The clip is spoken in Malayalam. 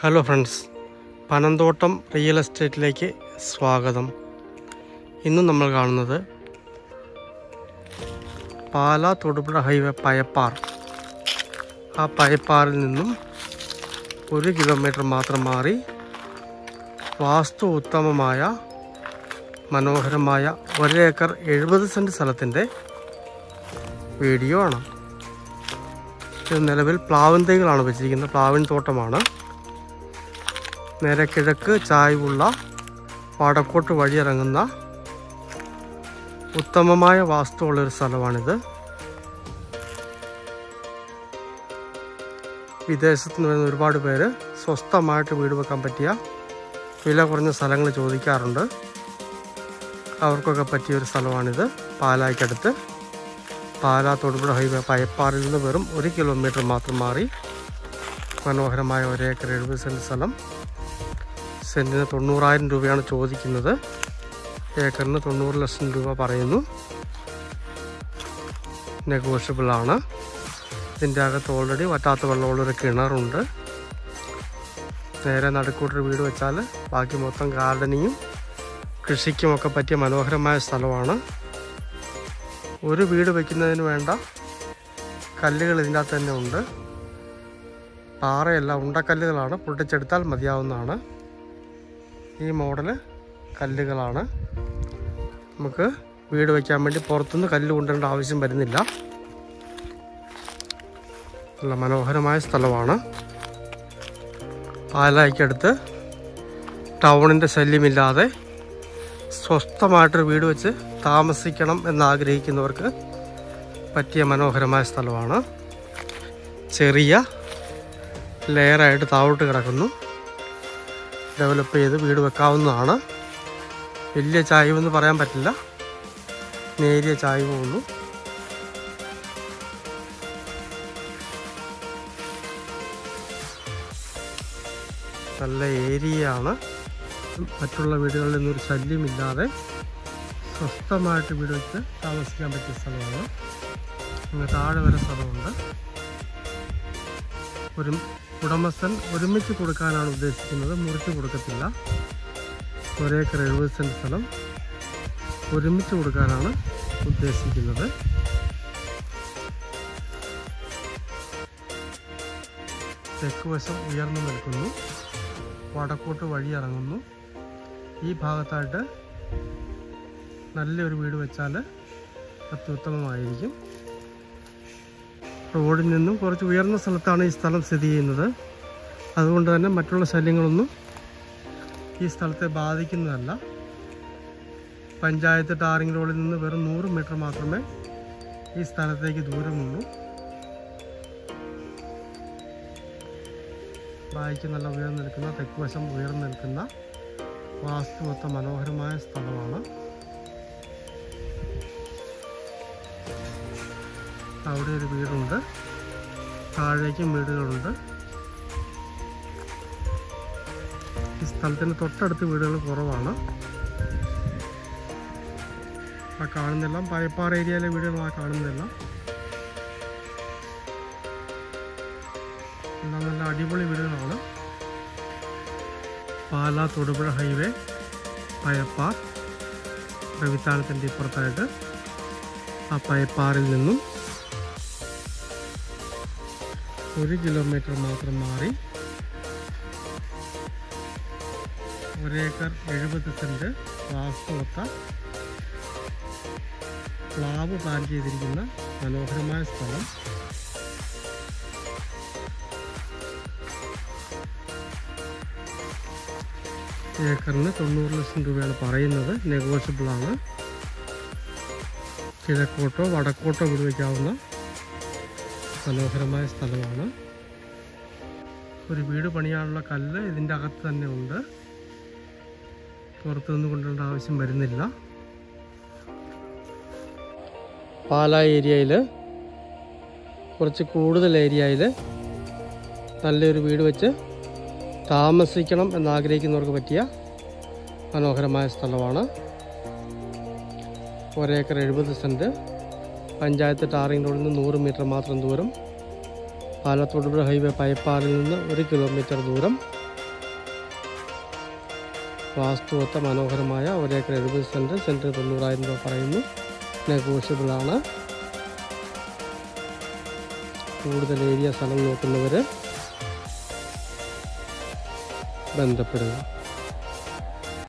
ഹലോ ഫ്രണ്ട്സ്, പനന്തോട്ടം റിയൽ എസ്റ്റേറ്റിലേക്ക് സ്വാഗതം. ഇന്നും നമ്മൾ കാണുന്നത് പാലാ തൊടുപുഴ ഹൈവേ പയപ്പാർ. ആ പയപ്പാറിൽ നിന്നും 1 കിലോമീറ്റർ മാത്രം മാറി വാസ്തു ഉത്തമമായ മനോഹരമായ 1 ഏക്കർ 70 സെൻറ്റ് സ്ഥലത്തിൻ്റെ വീഡിയോ ആണ്. ഇത് നിലവിൽ പ്ലാവിൻ തൈകളാണ് വെച്ചിരിക്കുന്നത്. പ്ലാവിൻ തോട്ടമാണ്. നേരെ കിഴക്ക് ചായ്വുള്ള വടക്കോട്ട് വഴിയിറങ്ങുന്ന ഉത്തമമായ വാസ്തുവുള്ളൊരു സ്ഥലമാണിത്. വിദേശത്ത് നിന്ന് വരുന്ന ഒരുപാട് പേര് സ്വസ്ഥമായിട്ട് വീട് വെക്കാൻ പറ്റിയ വില കുറഞ്ഞ സ്ഥലങ്ങൾ ചോദിക്കാറുണ്ട്. അവർക്കൊക്കെ പറ്റിയൊരു സ്ഥലമാണിത്. പാലായ്ക്കടുത്ത് പാലാ തൊടുപുഴ ഹൈവേ പയപ്പാറിൽ നിന്ന് വെറും 1 കിലോമീറ്റർ മാത്രം മാറി മനോഹരമായ 1 ഏക്കർ 70 സെൻറ്റ് സ്ഥലം. സെൻറ്റിന് 90,000 രൂപയാണ് ചോദിക്കുന്നത്. ഏക്കറിന് 90 ലക്ഷം രൂപ പറയുന്നു. നെഗോഷ്യബിളാണ്. ഇതിൻ്റെ അകത്ത് ഓൾറെഡി വറ്റാത്ത വെള്ളമുള്ളൊരു കിണറുണ്ട്. നേരെ നടുക്കൂട്ടൊരു വീട് വെച്ചാൽ ബാക്കി മൊത്തം ഗാർഡനിങ്ങും കൃഷിക്കുമൊക്കെ പറ്റിയ മനോഹരമായ സ്ഥലമാണ്. ഒരു വീട് വയ്ക്കുന്നതിന് വേണ്ട കല്ലുകൾ ഇതിൻ്റെ അകത്ത് തന്നെ ഉണ്ട്. പാറയല്ല, ഉണ്ടക്കല്ലുകളാണ്. പൊട്ടിച്ചെടുത്താൽ മതിയാവുന്നതാണ്. ഈ മോഡല് കല്ലുകളാണ്. നമുക്ക് വീട് വയ്ക്കാൻ വേണ്ടി പുറത്തുനിന്ന് കല്ല് കൊണ്ടുവരേണ്ട ആവശ്യം വരുന്നില്ല. നല്ല മനോഹരമായ സ്ഥലമാണ്. പാലായ്ക്കടുത്ത് ടൗണിൻ്റെ ശല്യമില്ലാതെ സ്വസ്ഥമായിട്ടൊരു വീട് വെച്ച് താമസിക്കണം എന്നാഗ്രഹിക്കുന്നവർക്ക് പറ്റിയ മനോഹരമായ സ്ഥലമാണ്. ചെറിയ ലെയറായിട്ട് താഴോട്ട് കിടക്കുന്നു. ഡെവലപ്പ് ചെയ്ത് വീട് വെക്കാവുന്നതാണ്. വലിയ ചായ്വെന്ന് പറയാൻ പറ്റില്ല, നേരിയ ചായ്വേ ഉള്ളൂ. നല്ല ഏരിയയാണ്. മറ്റുള്ള വീടുകളിൽ നിന്നൊരു ശല്യമില്ലാതെ സ്വസ്ഥമായിട്ട് വീട് വെച്ച് താമസിക്കാൻ പറ്റിയ സ്ഥലമാണ്. ഇങ്ങനെ താഴെ വരെ സ്ഥലമുണ്ട്. ഒരു ഉടമസ്ഥൻ ഒരുമിച്ച് കൊടുക്കാനാണ് ഉദ്ദേശിക്കുന്നത്, മുറിച്ച് കൊടുക്കത്തില്ല. 1 ഏക്കർ 70 സെൻറ്റ് സ്ഥലം ഒരുമിച്ച് കൊടുക്കാനാണ് ഉദ്ദേശിക്കുന്നത്. തെക്ക് വശം ഉയർന്നു നിൽക്കുന്നു. വടക്കോട്ട് വഴി ഇറങ്ങുന്നു. ഈ ഭാഗത്തായിട്ട് നല്ലൊരു വീട് വെച്ചാൽ അത്യുത്തമമായിരിക്കും. റോഡിൽ നിന്നും കുറച്ച് ഉയർന്ന സ്ഥലത്താണ് ഈ സ്ഥലം സ്ഥിതി ചെയ്യുന്നത്. അതുകൊണ്ട് തന്നെ മറ്റുള്ള ശല്യങ്ങളൊന്നും ഈ സ്ഥലത്തെ ബാധിക്കുന്നതല്ല. പഞ്ചായത്ത് ടാറിംഗ് റോഡിൽ നിന്ന് വെറും 100 മീറ്റർ മാത്രമേ ഈ സ്ഥലത്തേക്ക് ദൂരമുള്ളൂ. ബായിക്ക് നല്ല ഉയർന്നു നിൽക്കുന്ന, തെക്കുവശം ഉയർന്നു നിൽക്കുന്ന വാസ്തുവൊത്ത മനോഹരമായ സ്ഥലമാണ്. അവിടെ ഒരു വീടുണ്ട്. താഴേക്കും വീടുകളുണ്ട്. ഈ സ്ഥലത്തിന് തൊട്ടടുത്ത് വീടുകൾ കുറവാണ്. ആ കാണുന്നെല്ലാം പയപ്പാറ ഏരിയയിലെ വീടുകളാണ്. കാണുന്നതെല്ലാം എല്ലാം നല്ല അടിപൊളി വീടുകളാണ്. പാലാ തൊടുപുഴ ഹൈവേ പയപ്പാർ റവിത്താനത്തിൻ്റെ ഇപ്പുറത്തായിട്ട് ആ പയപ്പാറിൽ നിന്നും 1 കിലോമീറ്റർ മാത്രം മാറി 1 ഏക്കർ 70 സെൻറ്റ് വാസ്തുവൊത്ത പ്ലാവ് പ്ലാൻ ചെയ്തിരിക്കുന്ന മനോഹരമായ സ്ഥലം. ഏക്കറിന് 90 ലക്ഷം രൂപയാണ് പറയുന്നത്. നെഗോഷ്യബിളാണ്. കിഴക്കോട്ടോ വടക്കോട്ടോ വീട് വയ്ക്കാവുന്ന മനോഹരമായ സ്ഥലമാണ്. ഒരു വീട് പണിയാനുള്ള കല്ല് ഇതിൻ്റെ അകത്ത് തന്നെ ഉണ്ട്. പുറത്തുനിന്ന് കൊണ്ടുവരേണ്ട ആവശ്യം വരുന്നില്ല. പാലാ ഏരിയയിൽ കുറച്ച് കൂടുതൽ ഏരിയയിൽ നല്ലൊരു വീട് വെച്ച് താമസിക്കണം എന്നാഗ്രഹിക്കുന്നവർക്ക് പറ്റിയ മനോഹരമായ സ്ഥലമാണ്. 1 ഏക്കർ 70 സെൻറ്റ്. പഞ്ചായത്ത് ടാറിംഗ് റോഡിൽ നിന്ന് 100 മീറ്റർ മാത്രം ദൂരം. പാലാ തൊടുപുഴ ഹൈവേ പയപ്പാറിൽ നിന്ന് 1 കിലോമീറ്റർ ദൂരം. വാസ്തുവൊത്ത മനോഹരമായ 1 ഏക്കർ 70 സെൻറ്റ്, സെൻറ്റ് 90,000 രൂപ പറയുന്നു. നെഗോഷ്യബിളാണ്. കൂടുതൽ ഏരിയ സ്ഥലം നോക്കുന്നവർ ബന്ധപ്പെടുക.